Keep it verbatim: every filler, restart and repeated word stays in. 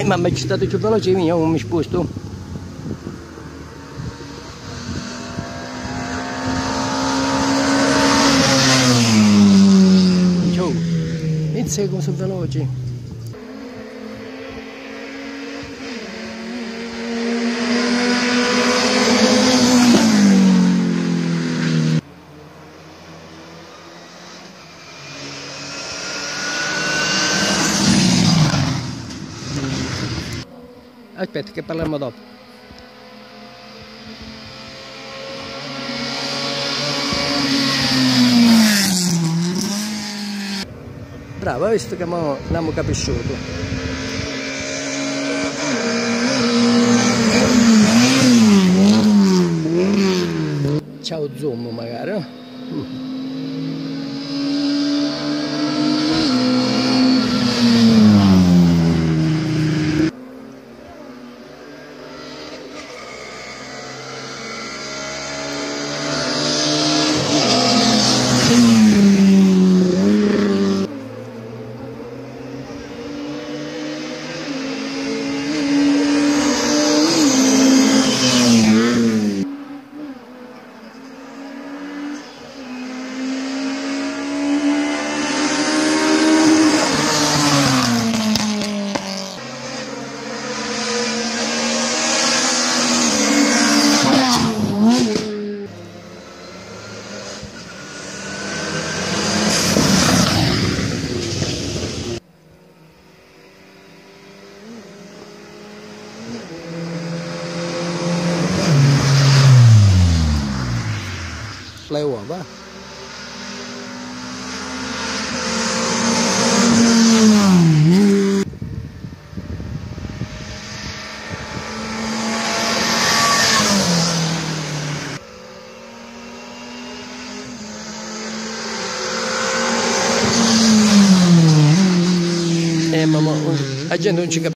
ma mi è stato più veloce mio, non mi sposto. Ciao, inizia come sono veloci. Aspetta che parliamo dopo. Bravo, hai visto che mo abbiamo capisciuto. Ciao zoom magari, no? Le uova. Eh mamma, la gente non ci capisce.